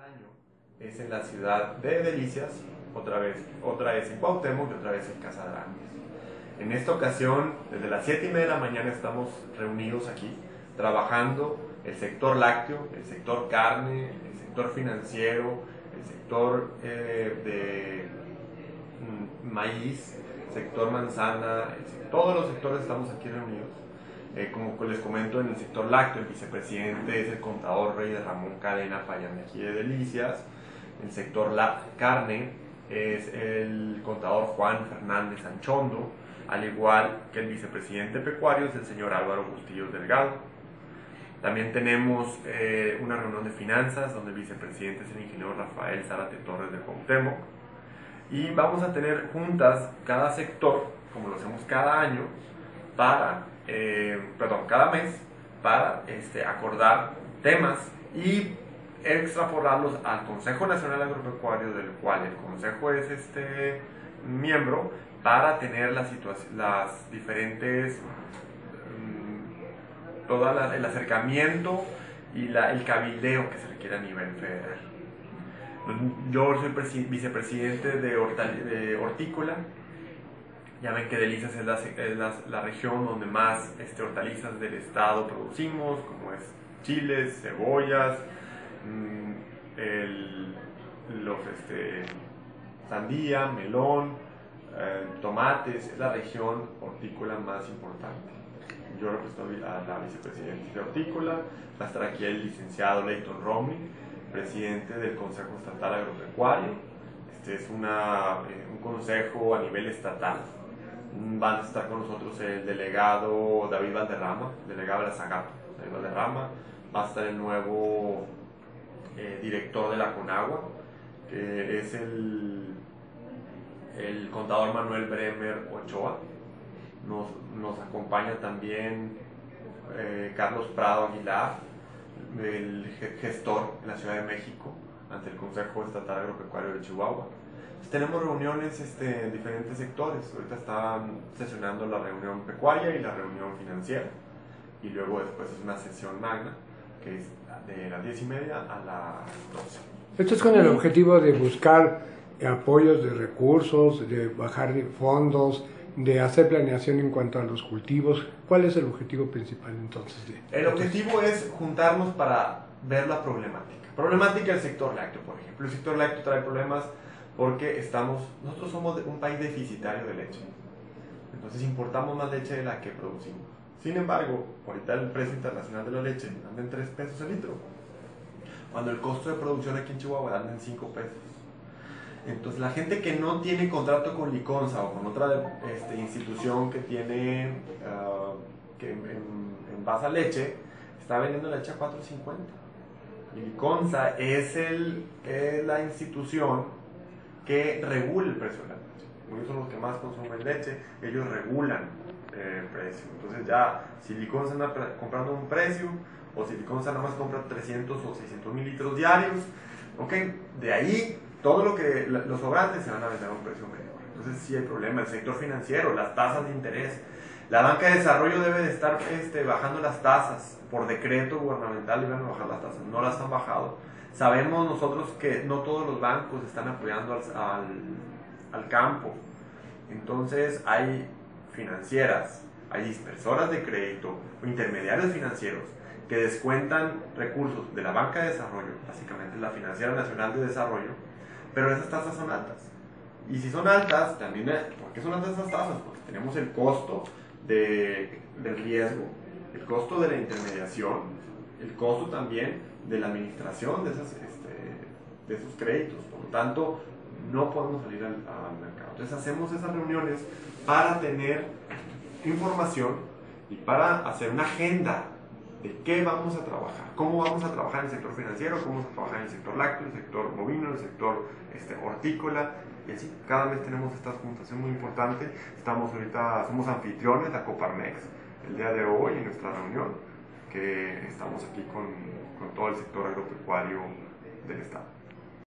año es en la ciudad de Delicias, otra vez en Cuauhtémoc y otra vez en Casa de Arangues. En esta ocasión, desde las 7:30 de la mañana estamos reunidos aquí, trabajando el sector lácteo, el sector carne, el sector financiero, el sector de maíz, sector manzana, todos los sectores estamos aquí reunidos. Como les comento, en el sector lácteo, el vicepresidente es el contador Rey de Ramón Cadena Payán, de aquí de Delicias. En el sector carne es el contador Juan Fernández Anchondo, al igual que el vicepresidente pecuario es el señor Álvaro Bustillos Delgado. También tenemos una reunión de finanzas, donde el vicepresidente es el ingeniero Rafael Zárate Torres de Cuauhtémoc. Y vamos a tener juntas cada sector, como lo hacemos cada año, cada mes, para acordar temas y extrapolarlos al Consejo Nacional Agropecuario, del cual el Consejo es miembro, para tener las diferentes, el acercamiento y el cabildeo que se requiere a nivel federal. Yo soy vicepresidente de Hortícola. Ya ven que Delicias es la región donde más hortalizas del estado producimos, como es chiles, cebollas, sandía, melón, tomates. Es la región hortícola más importante. Yo represento a la vicepresidenta de Hortícola. Va a estar aquí el licenciado Leighton Romney, presidente del Consejo Estatal Agropecuario. Este es un consejo a nivel estatal. Van a estar con nosotros el delegado David Valderrama, delegado de la Zagato, David Valderrama. Va a estar el nuevo director de la Conagua, que es el contador Manuel Bremer Ochoa. Nos acompaña también Carlos Prado Aguilar, el gestor en la Ciudad de México ante el Consejo Estatal Agropecuario de Chihuahua. Tenemos reuniones en diferentes sectores. Ahorita están sesionando la reunión pecuaria y la reunión financiera, y luego después es una sesión magna que es de las 10:30 a las 12. Esto es con el objetivo de buscar apoyos de recursos, de bajar fondos, de hacer planeación en cuanto a los cultivos. ¿Cuál es el objetivo principal entonces? El objetivo es juntarnos para ver la problemática del sector lácteo, por ejemplo. El sector lácteo trae problemas porque nosotros somos un país deficitario de leche, entonces importamos más leche de la que producimos. Sin embargo, ahorita el precio internacional de la leche anda en 3 pesos el litro, cuando el costo de producción aquí en Chihuahua anda en 5 pesos. Entonces la gente que no tiene contrato con Liconza o con otra institución que tiene que envasa leche, está vendiendo leche a 4.50. Y Liconza es la institución que regula el precio de la leche. Ellos son los que más consumen leche, ellos regulan el precio. Entonces ya, si Liconza anda comprando un precio, o si Liconza nada más compra 300 o 600 mil litros diarios, de ahí todo los sobrantes se van a vender a un precio menor. Entonces sí hay problema. El sector financiero, las tasas de interés. La banca de desarrollo debe de estar bajando las tasas. Por decreto gubernamental iban a bajar las tasas, no las han bajado. Sabemos nosotros que no todos los bancos están apoyando al campo. Entonces hay financieras, hay dispersoras de crédito o intermediarios financieros que descuentan recursos de la banca de desarrollo, básicamente la Financiera Nacional de Desarrollo, pero esas tasas son altas. Y si son altas, también, ¿por qué son altas esas tasas? Porque tenemos el costo del riesgo, el costo de la intermediación, el costo también de la administración de esos créditos. Por lo tanto, no podemos salir al mercado. Entonces hacemos esas reuniones para tener información y para hacer una agenda de qué vamos a trabajar, cómo vamos a trabajar en el sector financiero, cómo vamos a trabajar en el sector lácteo, en el sector bovino, en el sector hortícola, y así cada vez tenemos estas juntas. Es muy importante. Somos anfitriones de la Coparmex el día de hoy en nuestra reunión, que estamos aquí con todo el sector agropecuario del estado.